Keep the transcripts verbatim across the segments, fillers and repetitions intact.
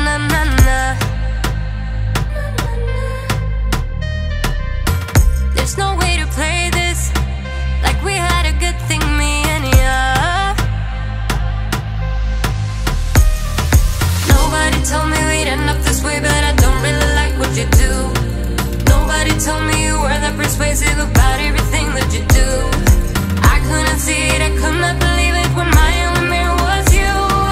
nanana. There's no way to play this like we had a good thing, me and ya. Nobody told me we'd end up this way, but I don't really like what you do. Nobody told me you were that persuasive about everything that you do. I couldn't see it, I could not believe it when my only mirror was you.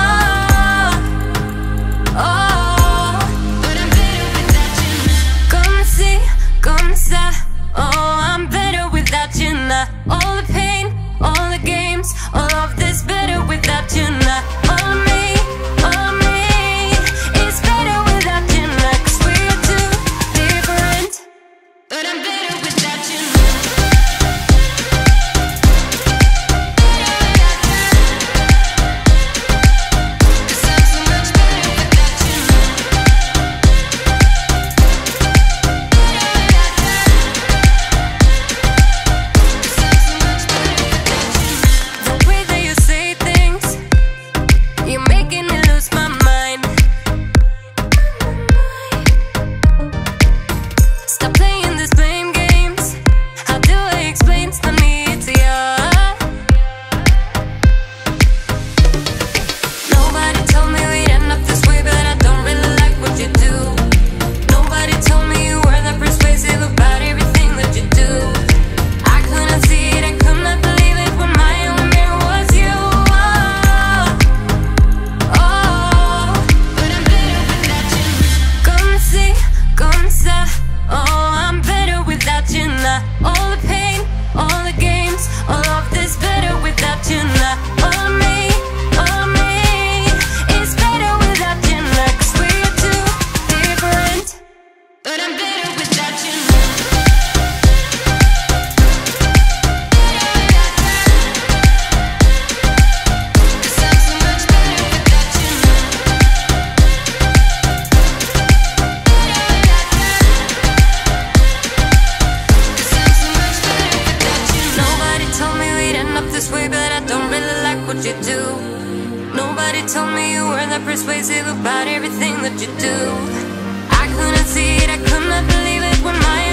Oh, oh. But I'm better without you now. Come see, come sa. Oh, I'm better without you now. All the pain, all the games, all of this better without you now. All of me, all of me is better without you now. 'Cause we're too different. But I'm better without you now. You do. Nobody told me you were that persuasive about everything that you do. I couldn't see it, I could not believe it when my